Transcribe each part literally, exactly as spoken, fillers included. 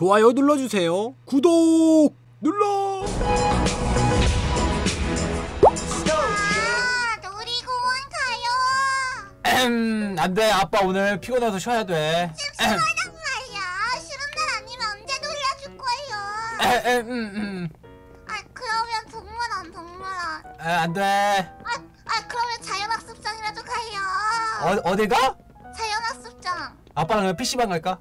좋아요 눌러주세요. 구독 눌러. 아, 놀이공원 가요. 음, 안돼. 아빠 오늘 피곤해서 쉬어야 돼. 찜찜하단 말이야. 쉬는 날 아니면 언제 놀려줄 거예요? 음, 음. 아, 그러면 동물원 동물원. 에, 안돼. 아, 아 그러면 자연학습장이라도 가요. 어, 어디가? 자연학습장. 아빠랑 그냥 피시방 갈까?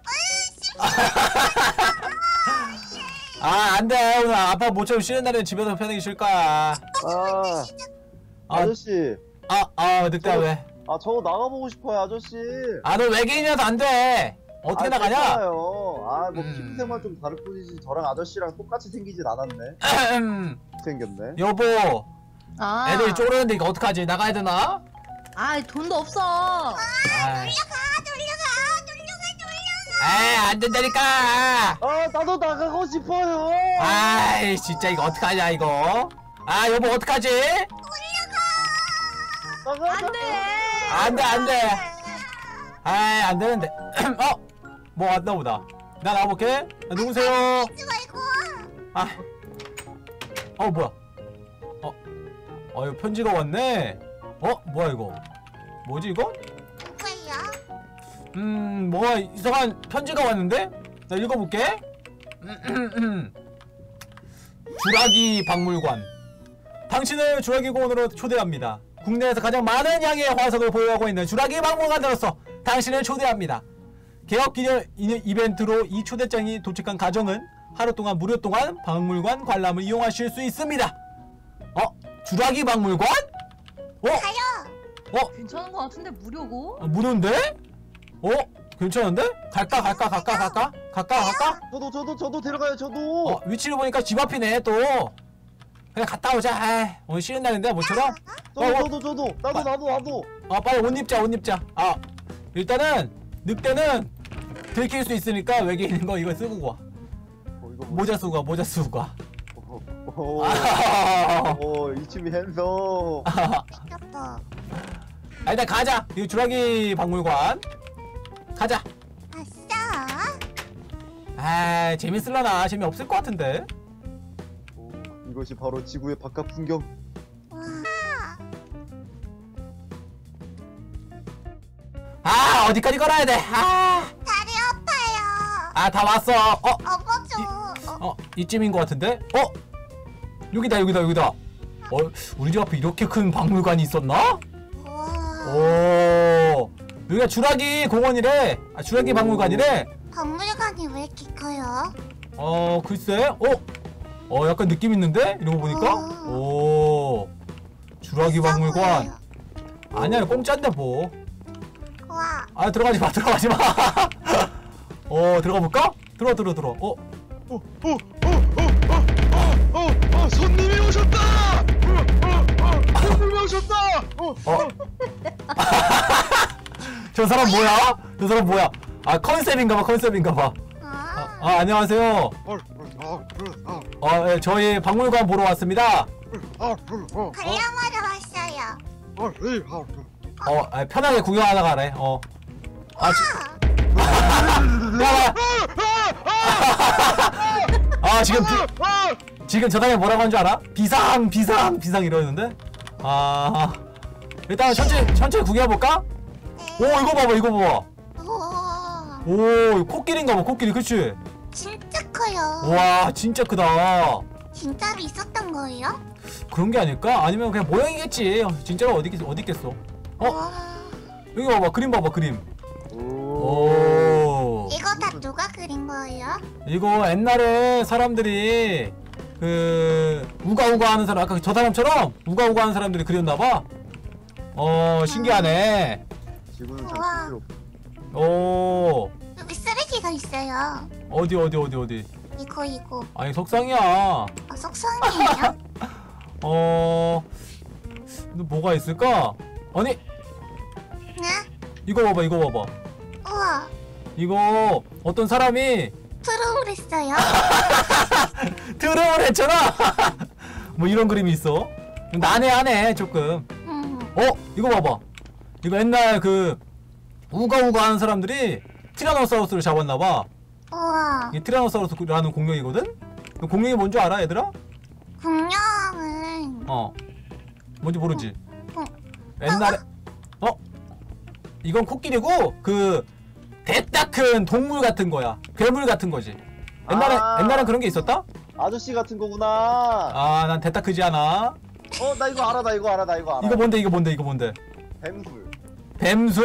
아, 안돼. 오늘 아빠 모처럼 쉬는 날엔 집에서 편하게 쉴 거야. 아, 아, 아저씨. 아, 아, 늑대야 왜? 아, 저 나가보고 싶어요, 아저씨. 아, 너 외계인이라서 안 돼. 어떻게 아, 나가냐? 괜찮아요. 아, 뭐 음. 피부색만 좀 다를 뿐이지. 저랑 아저씨랑 똑같이 생기진 않았네. 음, 생겼네. 여보, 아, 애들이 쪼르는데 이거 어떡하지? 나가야 되나? 아, 돈도 없어. 아, 놀려가 놀려가 놀려가 놀려가. 에이, 안 된다니까. 아, 나도 나가고 싶어요. 아이, 진짜 이거 어떡하냐 이거? 아, 여보 어떡하지? 나가. 안 돼. 안 돼, 안 돼. 아이, 안 되는데. 어? 뭐 왔나 보다. 나 나가볼게. 아, 누구세요? 하지 말고. 아, 어, 뭐야? 어, 어, 이거 편지가 왔네. 어, 뭐야 이거? 뭐지 이거? 누구예요? 음, 뭐가 이상한 편지가 왔는데? 나 읽어볼게. 주라기 박물관. 당신을 주라기 공원으로 초대합니다. 국내에서 가장 많은 양의 화석을 보유하고 있는 주라기 박물관으로서 당신을 초대합니다. 개업 기념 이벤트로 이 초대장이 도착한 가정은 하루 동안 무료 동안 박물관 관람을 이용하실 수 있습니다. 어? 주라기 박물관? 어? 가요. 어? 괜찮은 거 같은데 무료고? 아, 무료인데? 어? 괜찮은데? 갈까 갈까 갈까 갈까? 갈까 갈까? 저도, 저도, 저도 데려가요, 저도. 어, 위치를 보니까 집 앞이네 또. 그냥 갔다 오자. 아이, 오늘 쉬는 날인데 모처럼. 저도, 어, 어. 저도, 저도. 나도, 나도, 나도. 아, 빨리 옷 입자 옷 입자. 아, 일단은 늑대는 들킬 수 있으니까 외계인인 거 이거 쓰고 가. 어, 이거 뭐. 모자 쓰고 가 모자 쓰고 가. 오, 아, 오, 이쯤이 핸섬. 시켰어. 아, 일단 가자. 이거 주라기 박물관 가자. 아싸. 아, 재밌을라나? 재미없을 것 같은데. 오, 이것이 바로 지구의 바깥 풍경. 와. 아, 어디까지 걸어야 돼? 아, 다리 아파요. 아, 다 왔어. 어, 업어줘. 어, 어, 이쯤인 것 같은데? 어? 여기다, 여기다, 여기다. 어, 우리 집 앞에 이렇게 큰 박물관이 있었나? 우와. 오, 여기가 주라기 공원이래. 아, 주라기 오. 박물관이래. 박물관이 왜 이렇게 커요? 어, 글쎄. 어? 어, 약간 느낌 있는데? 이러고 보니까? 오, 주라기 비싸 박물관. 보여요. 아니야, 공짜인데 뭐. 와. 아, 들어가지 마, 들어가지 마. 어, 들어가 볼까? 들어, 들어, 들어. 어, 어, 어, 어, 어, 어, 어, 어, 손님이 오셨다! 어, 어, 어, 손님이 오셨다! 어, 어. 저 사람 뭐야? 저 사람 뭐야? 아, 컨셉인가봐, 컨셉인가봐. 아. 아, 안녕하세요. 어, 어, 어, 어, 어, 예, 저희 박물관 보러 왔습니다. 어, 어, 어, 관람하러 왔어요. 어, 이, 어, 어, 아, 편하게 구경하다 가래. 어. 아, 지, 야, 아, 지금 비, 어, 지금 저 사람이 뭐라고 한 줄 알아? 비상, 비상, 비상 이러는데? 아, 일단 천천히, 천천히 구경해볼까? 오, 이거 봐봐, 이거 봐봐. 우와. 오, 코끼리인가 봐, 코끼리, 그치? 진짜 커요. 와, 진짜 크다. 진짜로 있었던 거예요? 그런 게 아닐까? 아니면 그냥 모양이겠지. 진짜로 어디, 있- 어디 있겠어? 어? 와. 여기 봐봐, 그림 봐봐, 그림. 오, 오. 이거 다 누가 그린 거예요? 이거 옛날에 사람들이 그 우가우가 하는 사람, 아까 저 사람처럼 우가우가 하는 사람들이 그렸나봐. 어, 신기하네. 지구는 참 우와. 신기록. 오, 여기 쓰레기가 있어요. 어디 어디 어디 어디. 이거 이거. 아니, 석상이야. 아, 속성이에요? 어, 또 뭐가 있을까? 아니, 네? 이거 봐봐, 이거 봐봐. 우와. 이거 어떤 사람이 트롤했어요? 드럼을 했잖아. 뭐 이런 그림이 있어. 난해하네 조금. 음. 어, 이거 봐봐. 이거 옛날 그 우가우가 하는 사람들이 티라노사우루스를 잡았나봐. 우와. 이게 티라노사우루스라는 공룡이거든? 너 공룡이 뭔 줄 알아 얘들아? 공룡은 어 뭔지 모르지? 어. 옛날에 어? 이건 코끼리고 그 대따 큰 동물 같은 거야. 괴물 같은 거지. 옛날에 아. 옛날엔 그런 게 있었다? 아저씨 같은 거구나. 아 난 대따 크지 않아. 어, 나 이거 알아, 나 이거 알아, 나 이거 알아. 이거 뭔데 이거 뭔데 이거 뭔데? 뱀술. 뱀술?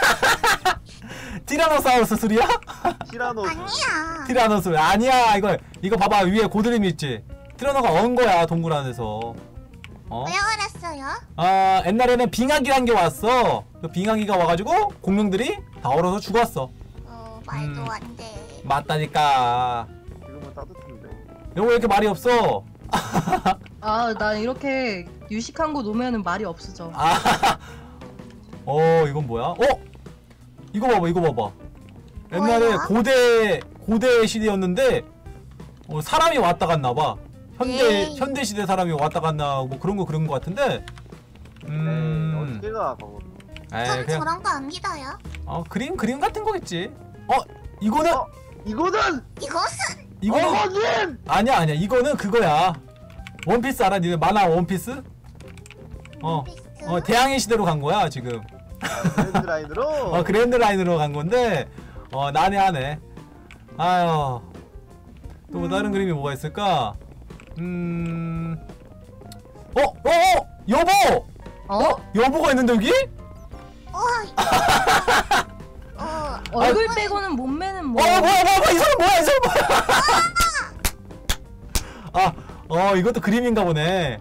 티라노사우루스 술이야? 티라노. 아니야. 티라노술 아니야. 이거 이거 봐봐 위에 고드름이 있지. 티라노가 언 거야 동굴 안에서. 어? 왜 알았어요? 아 옛날에는 빙하기란 게 왔어. 그 빙하기가 와가지고 공룡들이 다 얼어서 죽었어. 어 말도 음. 안 돼. 맞다니까. 지금은 따뜻한데. 여보 왜 이렇게 말이 없어? 아, 나 이렇게 유식한 거 놓으면 말이 없어져. 아, 어 이건 뭐야? 어? 이거 봐봐 이거 봐봐. 옛날에 뭐야? 고대 고대 시대였는데 어, 사람이 왔다 갔나 봐. 현대 에이. 현대 시대 사람이 왔다 갔나 뭐 그런 거 그런 거 같은데. 음. 음. 어떻게 가, 그거. 에이 전 그냥 저런 거 안 믿어요. 어 그림 그림 같은 거겠지. 어 이거는 어, 이거는! 이것은 이거는 어머님! 아니야 아니야 이거는 그거야. 원피스 알아? 니네 만화 원피스? 어. 원피스? 어 대항해 시대로 간 거야 지금. 그랜드 라인으로? 어 그랜드 라인으로 간 건데 어 난해하네. 아유 또 뭐 다른 그림이 뭐가 있을까? 음. 어, 어, 어, 여보, 어? 여보가 있는데 여기? 우와. 어. 얼굴 빼고는 몸매는 뭐. 어, 뭐야, 뭐야, 뭐야, 이 사람 뭐야, 이 사람 뭐야? 아, 어, 이것도 그림인가 보네.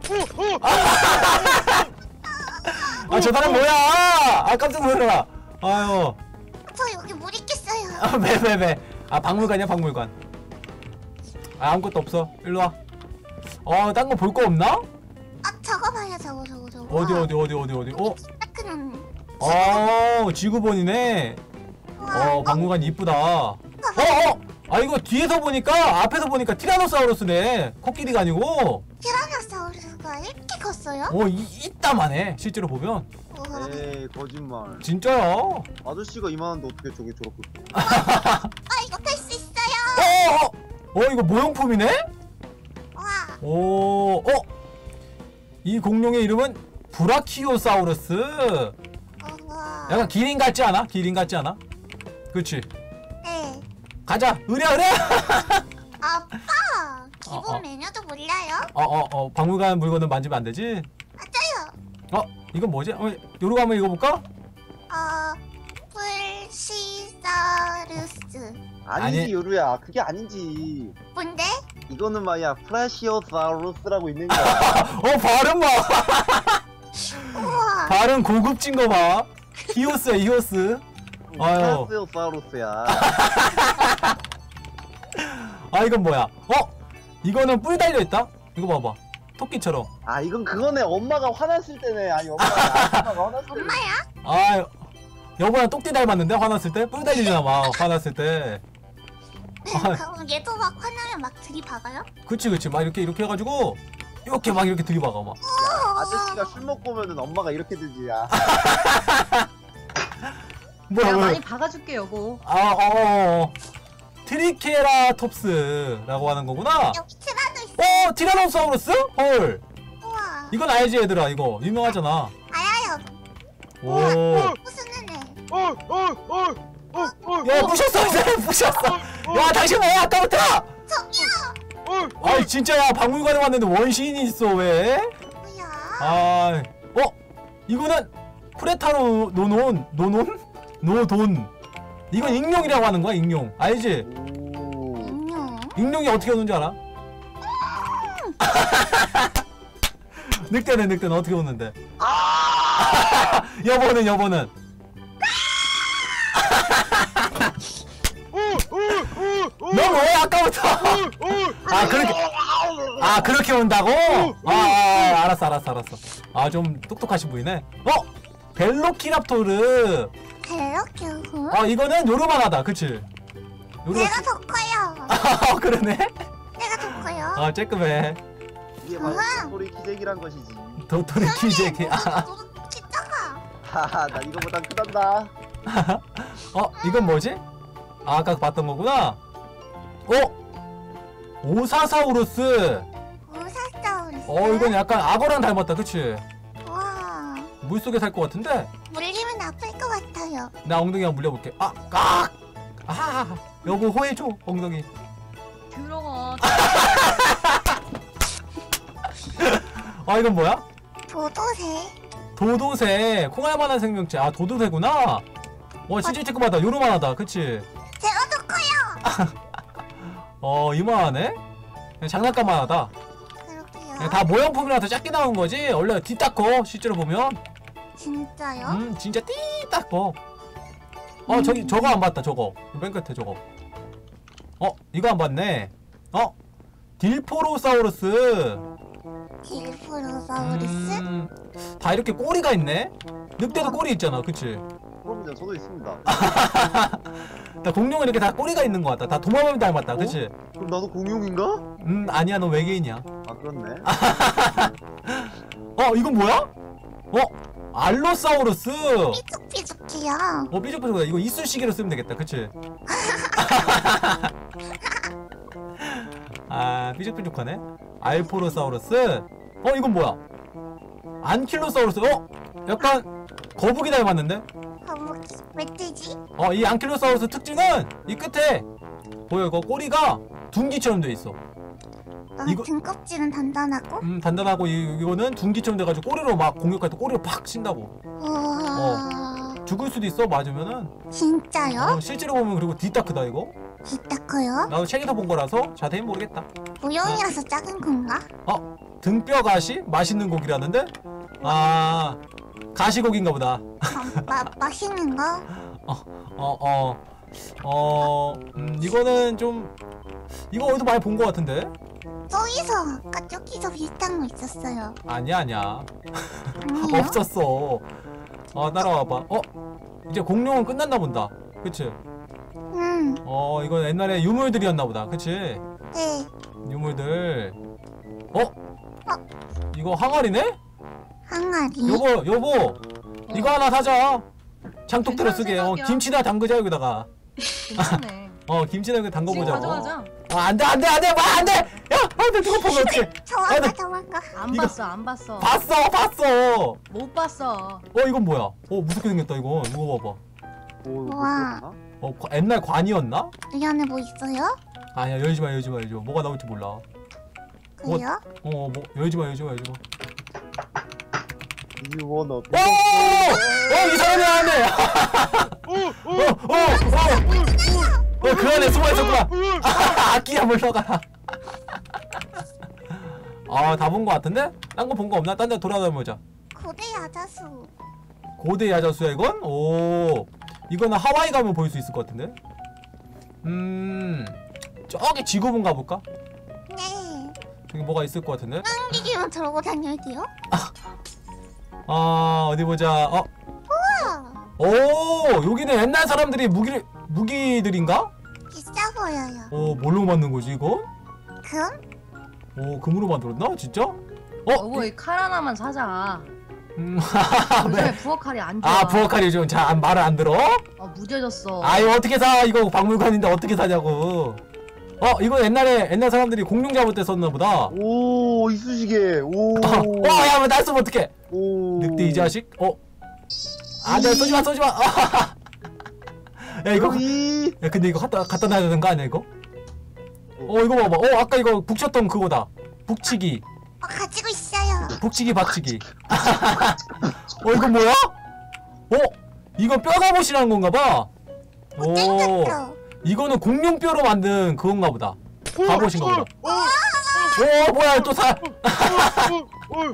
아, 저 사람 뭐야? 아, 깜짝 놀라라. 아유, 저 여기 물 있겠어요. 아, 왜, 왜, 왜? 아, 박물관이야, 박물관. 아, 아무것도 없어. 일로 와. 어, 딴 거 볼 거 없나? 아 저거 봐요 저거 저거 저거. 어디, 어디, 어디, 어디, 어디? 어, 큰. 어, 지구본이네. 어, 박물관 이쁘다. 어, 어, 아, 이거 뒤에서 보니까, 앞에서 보니까 티라노사우루스네. 코끼리가 아니고. 티라노사우루스가 이렇게 컸어요? 어, 이, 이따만해. 실제로 보면. 우와. 에이, 거짓말. 진짜야. 아저씨가 이만한데 어떻게 저게 저렇게. 아 이거 탈 수 있어요. 어, 어, 어, 이거 모형품이네? 와. 오, 어? 이 공룡의 이름은 브라키오사우루스. 우와. 약간 기린 같지 않아? 기린 같지 않아? 그치? 네. 가자! 의뢰, 의뢰! 아빠. 기본 어, 어. 메뉴도 몰라요? 어, 어, 어, 박물관 물건은 만지면 안 되지? 맞아요. 어, 이건 뭐지? 어, 요로 한번 읽어볼까? 어. 풀시사루스. 아니지, 아니. 요루야. 그게 아니지. 뭔데? 이거는 말이야, 프라시오사우루스라고 있는 거야. 어, 발음 봐! 우와. 발음 고급진 거 봐. 히오스야, 히오스. 아유. 프라시오사우루스야. 아, 이건 뭐야? 어? 이거는 뿔 달려있다? 이거 봐봐. 토끼처럼. 아, 이건 그거네. 엄마가 화났을 때네. 아니, 엄마가, 엄마가 화났을 때네. 엄마야? 아, 여보랑 똑띠 닮았는데? 화났을 때? 뿔 달리잖아, 막. 화났을 때. 아. 그럼 얘도 막 화나면 막 들이박아요? 그치, 그치. 막 이렇게, 이렇게 해가지고, 이렇게 막 이렇게 들이박아, 막. 아저씨가 술 먹고 오면은 엄마가 이렇게 되지, 야. 뭐야, 내가 뭐야. 많이 박아줄게 여보. 아, 어, 어, 어. 트리케라톱스라고 하는 거구나. 여기 티라노 있어. 어, 티라노사우루스? 헐. 우와. 이건 알지, 얘들아. 이거. 유명하잖아. 알아요. 오. 무슨 애? 어, 어, 어, 어, 어. 야, 부셨어, 이 사람 부셨어. 야, 당신 뭐야, 아까부터? 저기요. 어, 아이, 진짜야. 박물관에 왔는데 원시인이 있어, 왜? 뭐야? 아, 어? 이거는 프레타노 노논? 노논? 노돈. 이건 익룡이라고 하는 거야, 익룡. 알지? 오. 안녕. 익룡이 어떻게 오는지 알아? 늑대네, 늑대는 어떻게 오는데? 여보는, 여보는. 너 뭐해, 아까부터? 아, 그렇게. 아, 그렇게 온다고? 아, 아, 알았어, 알았어, 알았어. 아, 좀 똑똑하신 분이네. 어? 벨로키랍토르. 벨로큐? 아, 이거는 요르만하다, 그치? 요르. 내가 더 커요. 아, 그러네? 내가 더 커요. 아, 쬐끔해. 이게 바로 우와. 소리 키재기란 것이지. 도토리 키제기. 아, 너도 키 작아. 하하, 난 이거보단 크단다. 어, 이건 뭐지? 아, 아까 봤던 거구나? 어? 오사사우루스. 오사사우루스. 어 이건 약간 악어랑 닮았다 그치? 와. 물속에 살 것 같은데? 물리면 아플 것 같아요. 나 엉덩이 한번 물려볼게. 아! 깍! 아! 여보 호해줘 엉덩이. 들어가. 아 이건 뭐야? 도도새. 도도새. 콩알만한 생명체. 아 도도새구나. 와 진짜 쬐끄마다 요로만하다 그치? 제가 더 커요. 어 이만하네? 그냥 장난감만하다. 그렇게요. 다 모형품이라서 작게 나온 거지? 원래 뒤딱 커 실제로 보면. 진짜요? 음 진짜 띠딱 커. 어 저기 저거 안 봤다 저거 맨 끝에 저거. 어 이거 안 봤네. 어 딜포로사우루스. 딜프로사우루스? 음, 다 이렇게 꼬리가 있네. 늑대도 꼬리 있잖아 그치? 그럼요, 저도 있습니다. 다 공룡은 이렇게 다 꼬리가 있는 것 같다. 다 도마뱀 닮았다 그치? 그럼 나도 공룡인가? 음 아니야 너 외계인이야. 아, 그렇네. 어 이건 뭐야? 어 알로사우루스. 삐죽삐죽해요. 어 삐죽삐죽하다. 이거 이쑤시개로 쓰면 되겠다 그치? 아 삐죽삐죽하네. 알포로사우루스. 어 이건 뭐야? 안킬로사우루스. 어? 약간 거북이 닮았는데? 거북이. 멧돼지? 어 이 안킬로사우루스 특징은 이 끝에 보여 이거 꼬리가 둥기처럼 돼 있어. 아, 이거- 등껍질은 단단하고? 음 단단하고 이, 이거는 둥기처럼 돼가지고 꼬리로 막 공격할 때 꼬리로 팍 친다고. 우와. 죽을 수도 있어 맞으면은. 진짜요? 어, 실제로 보면 그리고 뒤딱 크다 이거. 진짜 커요? 나도 책에서 본 거라서 자세히 모르겠다. 모형이라서 작은 건가? 어 등뼈 가시 맛있는 고기라는데? 아 가시고기인가 보다. 아, 마, 맛있는 거? 어 어 어 음, 이거는 좀 이거 어디서 많이 본 거 같은데? 저기서 아까 저기서 비슷한 거 있었어요. 아니야 아니야 아니에요? 없었어. 어 따라와봐. 어 이제 공룡은 끝났나 본다. 그치? 응. 어 이건 옛날에 유물들이었나 보다. 그치? 네. 유물들. 어? 이거 항아리네? 항아리. 여보 여보 이거 하나 사자. 장독대로 쓰게. 어, 생각이야. 김치나 담그자 여기다가. 괜찮네. 어 김치나 여기 지금 담궈보자고. 가져가자. 아 안돼 안돼 안돼 뭐 안돼. 야 안돼 저거 보면 어떡해. 저만가 아이고. 저만가. 안 이거- 봤어 안 봤어. 봤어 봤어. 못 봤어. 어 이건 뭐야? 어 무섭게 생겼다 이거. 이거 봐봐. 오, 이거 우와. 그렇구나. 어 과- 옛날 관이었나? 이 안에 뭐 있어요? 아니야 열지 마 열지 마 열지 마. 뭐가 나올지 몰라. 뭐- 그래요? 어뭐 열지 마 열지 마 열지 마. 이원 오! 어때? 어, 이 사람이 안에. 오, 오, 어, 어, 어. 어, 그 안에 숨어 있었구나. 아끼야 물러가라. 아, 다 본 거 같은데? 딴 거 본 거 없나? 딴 데 돌아다녀보자. 고대 야자수. 고대 야자수야 이건? 오, 이거는 하와이 가면 볼 수 있을 것 같은데? 음, 저기 지구본 가볼까? 네. 저기 뭐가 있을 것 같은데? 땡기기만 들고 다녀야 돼요? 아, 어디 보자. 어, 우와. 오, 여기는 옛날 사람들이 무기 무기들인가? 비싸 보여요. 오, 뭘로 만든 거지 이거? 금? 오, 금으로 만들었나? 진짜? 어? 여보 이 칼 하나만 사자. 음, 요즘에 부엌 칼이 안 좋아. 아, 부엌칼이 좀 잘 말을 안 들어? 어 무뎌졌어. 아, 이거 어떻게 사? 이거 박물관인데 어떻게 사냐고. 어, 이거 옛날에 옛날 사람들이 공룡 잡을 때 썼나 보다. 오, 이쑤시개. 오. 어, 야, 왜 날 쏘면 어떡해? 오. 늑대 이 자식? 어? 아, 내가 쏘지 마, 쏘지 마. 야, 이거 이. 야, 근데 이거 갖다 갖다 놔야 되는 거 아니야, 이거? 어, 이거 봐봐. 어, 아까 이거 북쳤던 그거다. 북치기. 어, 가지고 있어요. 북치기 박치기. 어 이거 뭐야? 어? 이거 뼈가봇이라는 건가 봐. 오. 땡겼죠? 이거는 공룡뼈로 만든 그건가 보다. 갑옷인가 보다. 오, 오 뭐야 또 사. 오, 오.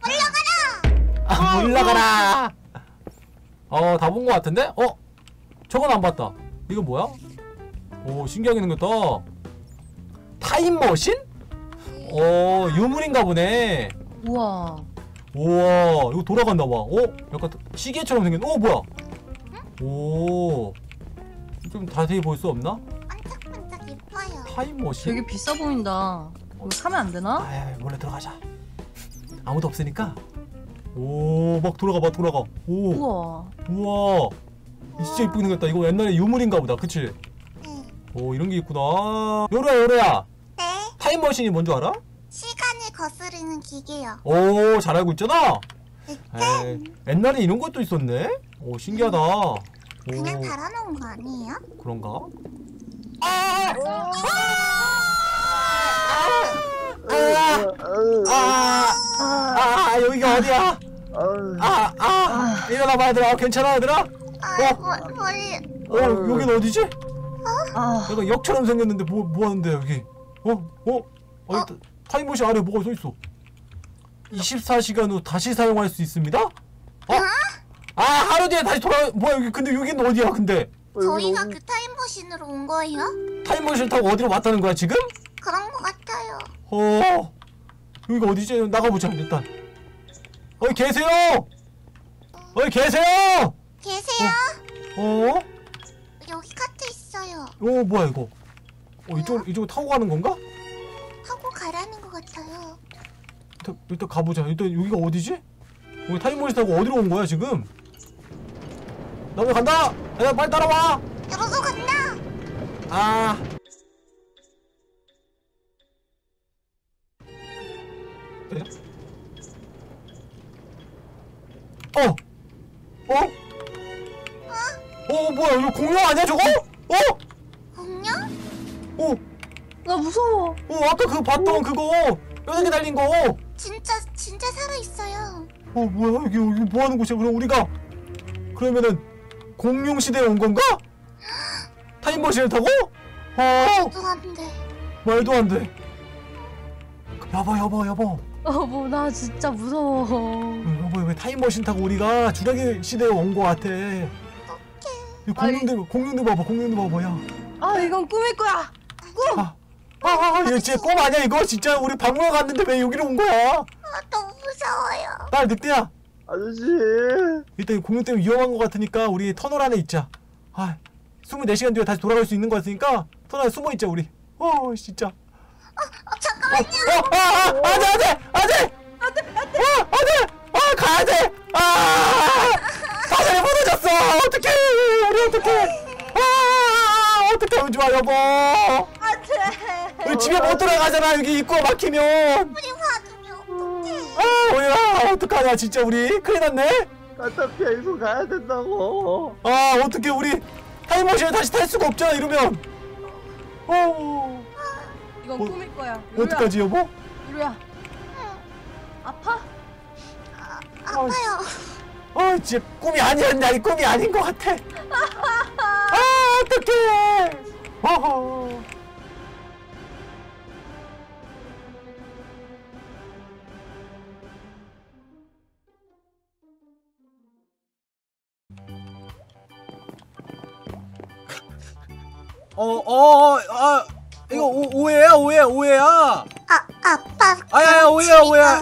아, 올라가라. 어 다 본 거 같은데? 어? 저건 안 봤다. 이거 뭐야? 오 신기하게 생겼다. 타임머신? 어 유물인가 보네. 우와. 우와 이거 돌아간다 봐. 어? 약간 시계처럼 생긴. 어 뭐야? 오. 좀 자세히 볼 수 없나? 반짝반짝 예뻐요. 타임머신? 되게 비싸 보인다. 이거 사면 안 되나? 아 몰래 들어가자. 아무도 없으니까. 오 막 돌아가 막 돌아가. 오 우와. 우와. 이 진짜 이쁘게 생겼다. 이거 옛날에 유물인가 보다. 그치? 네. 오 이런 게 있구나. 요루야 요루야. 네, 타임머신이 뭔 줄 알아? 시간을 거스르는 기계요. 오 잘 알고 있잖아. 네, 에이, 옛날에 이런 것도 있었네. 오 신기하다. 오 그냥 달아놓은 거 아니에요? 그런가? 아! 아! 아! 아! 여기가 어디야? 아! 아! 일어나봐 얘들아. 괜찮아 얘들아? 아, 어? 뭐, 머리. 어 여긴 어디지? 아, 약간 역처럼 생겼는데 뭐, 뭐 하는데 여기? 어? 어? 어? 어? 타임머신 아래 뭐가 써있어? 이십사 시간 후 다시 사용할 수 있습니다? 어? 아 하루 뒤에 다시 돌아. 뭐야 여기 근데 여긴 어디야 근데? 저희가 그 타임머신으로 온 거예요? 타임머신 타고 어디로 왔다는 거야 지금? 그런 거 같아요. 어 여기가 어디지? 나가보자 일단. 어이 계세요? 어이 계세요? 계세요? 어? 여기 카트 있어요. 어 뭐야 이거? 어 이쪽 이쪽 타고 가는 건가? 하고 가라는 거 같아요. 일단, 일단 가보자. 일단 여기가 어디지? 우리 타임머신 타고 어디로 온 거야 지금? 나 오늘 간다. 야 빨리 따라와. 열어서 간다. 아. 어? 어? 어 뭐야 이거 공룡 아니야 저거? 어? 공룡? 어? 나 무서워. 어 아까 그 봤던 그거 뼈다귀 달린 거. 어 진짜 진짜 살아 있어요. 뭐야 여기 여기 뭐 하는 곳이야? 그럼 우리가 그러면은 공룡 시대에 온 건가? 타임머신을 타고? 어 말도 안 돼. 말도 안 돼. 여보 여보 여보. 어, 뭐 나 진짜 무서워. 어, 여보 왜 타임머신 타고 우리가 주라기 시대에 온 거 같아. 이 공룡들 공룡들 봐봐 공룡들 봐봐 야. 아, 이건 꿈일 거야. 꿈. 아, 아, 아, 이거 진짜 꿈 아니야 이거 진짜 우리 박물관 갔는데 왜 여기로 온 거야? 아, 너무 무서워요. 딸 늑대야. 아저씨. 일단 이 공룡 때문에 위험한 거 같으니까 우리 터널 안에 있자. 아, 이십사 시간 뒤에 다시 돌아갈 수 있는 거 같으니까 터널에 숨어 있자 우리. 어, 진짜. 어, 잠깐만요. 어, 아, 아, 안돼, 안돼, 안돼, 안돼, 어, 안돼, 아, 가야 돼. 아, 터널이 무너졌어. 어떡해, 우리 어떡해. 아, 어떡해, 은주아 여보. 안돼. 우리 집에 못 돌아가잖아 여기 입구가 막히면. 우리 화두면 어떡해. 아, 뭐야, 어떡하냐, 진짜 우리 큰일 났네. 어차피 여기서 가야 된다고. 아, 어떡해, 우리 타임머신을 다시 탈 수가 없잖아 이러면. 어, 이건 어, 꿈일 거야. 어떡하지 여보? 유루야. 아파? 아파요. 아, 진짜 꿈이 아니었냐, 이 꿈이 아닌 것 같아. 아, 어떡해. 어허. 어, 어, 아, 이거 오, 오해야, 오해, 오해야. 아, 아빠. 아야, 오해야, 오해야.